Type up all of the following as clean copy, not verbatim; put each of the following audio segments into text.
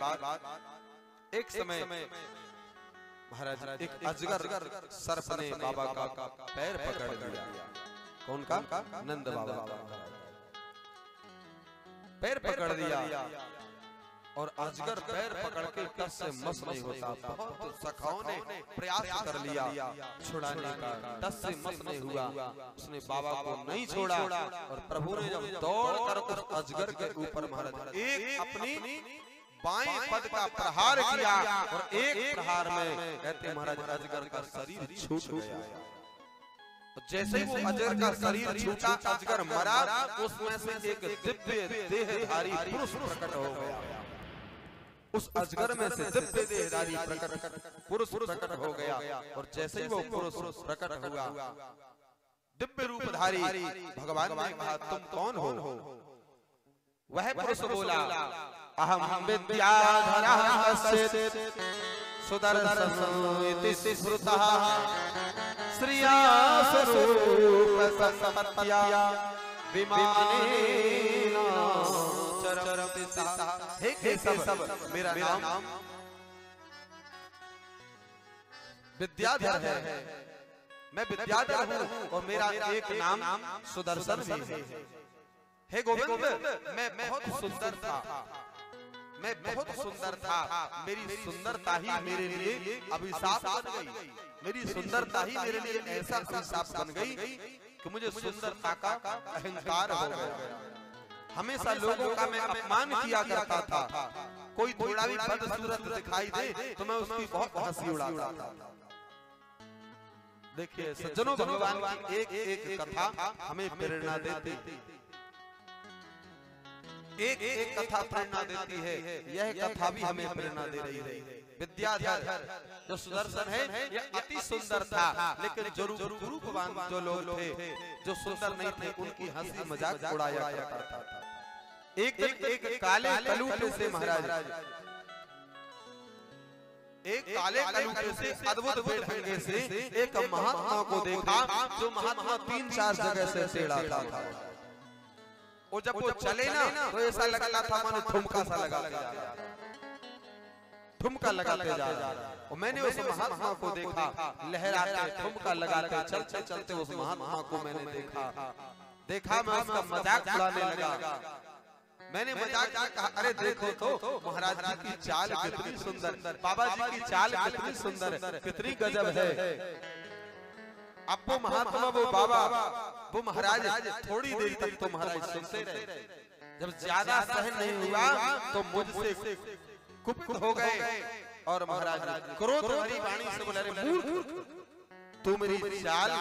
एक समय महाराज एक अजगर सर्प ने बाबा का पैर पकड़ लिया। कौन का? नंद बाबा का पैर पकड़ दिया और अजगर पैर पकड़ के टस से मस नहीं होता। बहुत सखाओं ने प्रयास कर लिया छुड़ाने का, टस से मस नहीं हुआ। उसने बाबा को नहीं छोड़ा और प्रभु ने जब दौड़ कर उस अजगर के ऊपर महाराज एक अपनी बाएं पद का प्रहार किया और एक प्रहार में कहते महाराज अजगर का शरीर छूट गया। जैसे ही वो अजगर का शरीर छूटा, अजगर मरा, उसमें से एक दिव्य देहधारी पुरुष प्रकट हो गया। उस अजगर में से दिव्य देहधारी पुरुष प्रकट हो गया और जैसे ही वो पुरुष प्रकट हुआ, दिव्य रूपधारी भगवान ने कहा तुम कौन हो? वह पुरुष बोला अहम विद्याधरः सुदर्शन इति स्मृतः श्रिया स्वरूप संपत्त्या विमानेन चरति सः। हे सब मेरा नाम विद्याधर है, मैं विद्याधर हूँ और मेरा एक नाम सुदर्शन भी है। हे गोविंद, मैं बहुत सुंदर था, मैं बहुत सुंदर था। मेरी सुंदरता ही मेरे लिए अभिशाप बन गई। मेरी सुंदरता ही मेरे लिए ऐसा अभिशाप बन गई कि मुझे सुंदरता का अहंकार हो गया। हमेशा लोगों का मैं अपमान किया करता था। कोई थोड़ा भी बदसूरत दिखाई दे तो मैं उसकी बहुत हंसी उड़ाता था। देखिए सज्जनों, भगवान की एक एक कथा हमें प्रेरणा देती, एक एक कथा प्रेरणा देती है। यह कथा भी हमें प्रेरणा दे रही है। विद्याधर जो सुदर्शन है यह अति सुंदर था, लेकिन जो रूपवान जो लोग थे, जो सुंदर नहीं थे, उनकी हंसी मजाक उड़ाया करता था। एक काले कलूटे से महाराज, एक काले कलूटे से अद्भुत ढंगे से एक महात्मा को देखा, जो महात्मा 3-4 जगह से टेढ़ा था। और जब वो चले ना तो ऐसा लगता था मानो ठुमका सा लगाते जा रहा, ठुमका लगाते जा रहा। और मैंने उस महात्मा को देखा लहराते ठुमका लगाते, चलते चलते उस महात्मा को मैंने देखा मैं उसका मजाक उड़ाने लगा। मैंने मजाक कहा अरे देखो तो महाराज जी की चाल कितनी सुंदर, बाबा जी की चाल कितनी सुंदर, कितनी गजब है। अब वो महात्मा, वो बाबा, वो महाराज थोड़ी देर तक तो महाराज सुनते रहे। जब ज्यादा सहन नहीं हुआ तो मुझसे कुपित हो गए और महाराज क्रोध भरी वाणी से बोले, अरे मूर्ख, तू मेरी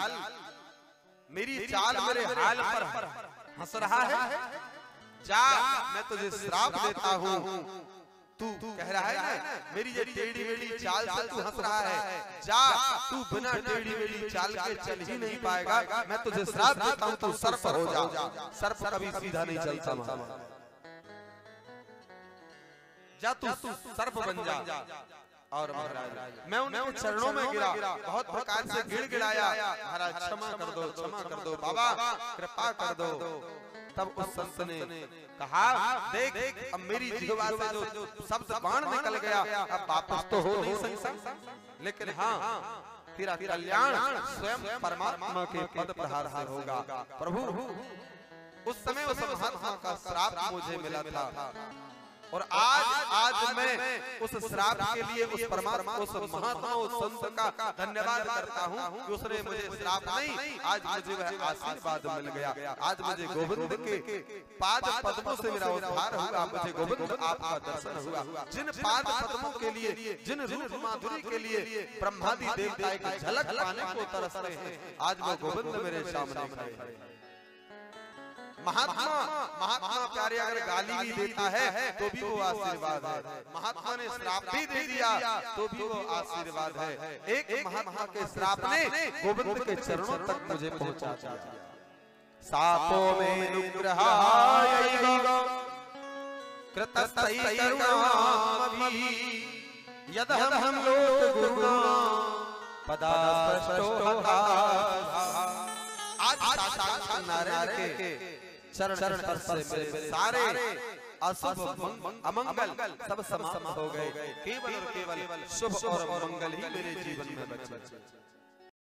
चाल मेरे हाल पर हंस रहा है? जा, मैं तुझे श्राप देता हूँ। तू कह रहा है ना मेरी ये टेढ़ी मेढ़ी चाल से तू हंस रहा है, जा तू बिना टेढ़ी मेढ़ी चाल के चल ही नहीं पाएगा। मैं तुझे श्राप देता हूँ, तू सर्प हो जा। सर्प कभी सीधा नहीं चलता, जा तू सर्प बन जा। और महाराज मैं उनके चरणों में गिरा, बहुत प्रकार से गिड़गिड़ाया, महाराज क्षमा कर दो, क्षमा कर दो, बाबा कृपा कर दो। तब उस संत ने कहा देख अब मेरी जिह्वा से जो शब्द बाण निकल गया, अब वापस तो हो नहीं सकता, लेकिन हाँ तेरा कल्याण स्वयं परमात्मा के पद प्रहार से होगा। प्रभु उस समय उस महात्मा का श्राप मुझे मिला था और आज मैं उस श्राप के लिए उस परमात्मा, उस महात्मा, उस संत का धन्यवाद करता हूँ कि उसने मुझे श्राप नहीं, आज मुझे वह आशीर्वाद मिल गया। आज मुझे गोविंद के पाद पद्मों से मेरा उद्धार हुआ, मुझे गोविंद आपका दर्शन हुआ। जिन पाद पद्मों के लिए, जिन रूप माधुरी के लिए ब्रह्मादि देवता एक झलक पाने को तरसते हैं, आज वो गोविंद मेरे सामने खड़े। महात्मा प्यारे अगर गाली भी देता है तो भी वो आशीर्वाद है, महात्मा ने श्राप भी दे दिया तो भी वो आशीर्वाद है। एक महात्मा के श्राप ने गोविंद के चरणों तक मुझे पहुंचा दिया। सापो में अनुग्रहाय कृतस्तै करुणामभि यदहं लोक गुरुणा पदास्पष्टो आज साक्षात नारायण के चरण स्पर्श से सारे अशुभ अमंगल सब समाप्त हो गए, केवल और केवल शुभ और मंगल ही मेरे जीवन में बचे।